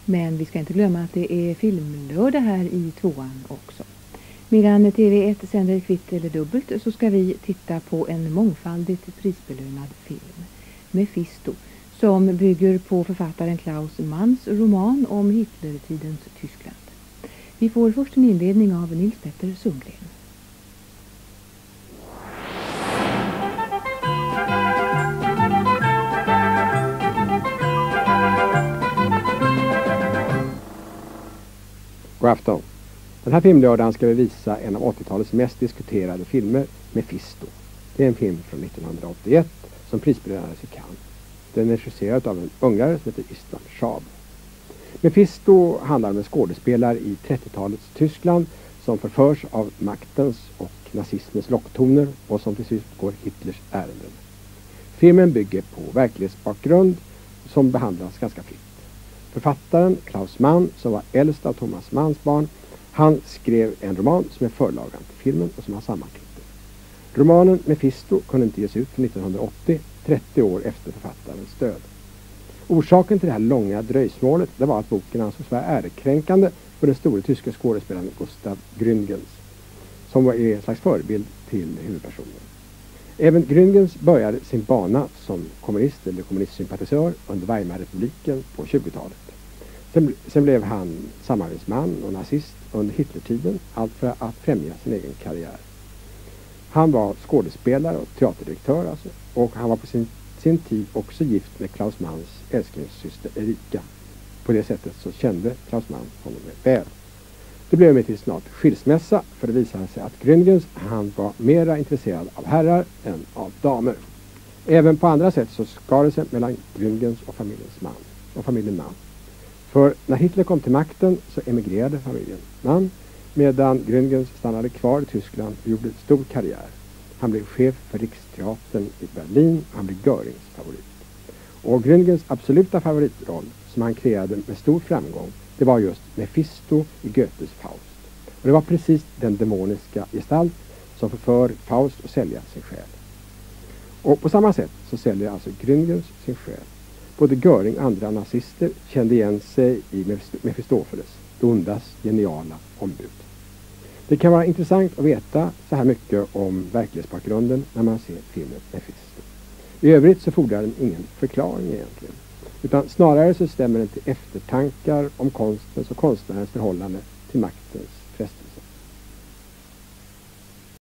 Men vi ska inte glömma att det är filmlördag här i tvåan också. Medan TV1 sänder kvitt eller dubbelt så ska vi titta på en mångfaldigt prisbelönad film, Mephisto, som bygger på författaren Klaus Manns roman om Hitlertidens Tyskland. Vi får först en inledning av Nils Petter Sundgren. God afton. Den här filmlördagen ska vi visa en av 80-talets mest diskuterade filmer, Mephisto. Det är en film från 1981 som prisbelönades i Cannes. Den är regisserad av en ungrare som heter István Szabó. Mephisto handlar om en skådespelare i 30-talets Tyskland som förförs av maktens och nazismens locktoner och som till sist går Hitlers ärenden. Filmen bygger på verklighetsbakgrund som behandlas ganska fritt. Författaren Klaus Mann, som var äldst av Thomas Manns barn, han skrev en roman som är förlagan till filmen och som har samma titel. Romanen Mephisto kunde inte ges ut för 1980, 30 år efter författarens död. Orsaken till det här långa dröjsmålet det var att boken ansågs vara ärekränkande för den store tyska skådespelaren Gustav Gründgens, som var en slags förebild till huvudpersonen. Även Gründgens började sin bana som kommunist eller kommunistsympatisör under Weimarrepubliken på 20-talet. Sen blev han samarbetsman och nazist under Hitlertiden, allt för att främja sin egen karriär. Han var skådespelare och teaterdirektör alltså, och han var på sin tid också gift med Klaus Manns älsklingssyster Erika. På det sättet så kände Klaus Mann honom väl. Det blev emellertid snart skilsmässa, för det visade sig att Gründgens han var mera intresserad av herrar än av damer. Även på andra sätt så skar det sig mellan Gründgens och familjen Mann. För när Hitler kom till makten så emigrerade familjen Mann, medan Gründgens stannade kvar i Tyskland och gjorde stor karriär. Han blev chef för Riksteatern i Berlin och han blev Görings favorit. Och Gründgens absoluta favoritroll som han kreerade med stor framgång, det var just Mephisto i Goethes Faust. Och det var precis den demoniska gestalt som förför Faust att sälja sin själ. Och på samma sätt så säljer alltså Gründgens sin själ. Både Göring och andra nazister kände igen sig i Mefistofeles, det ondas geniala ombud. Det kan vara intressant att veta så här mycket om verklighetsbakgrunden när man ser filmen Mephisto. I övrigt så fordrar den ingen förklaring egentligen, utan snarare så stämmer den till eftertankar om konstens och konstnärens förhållande till maktens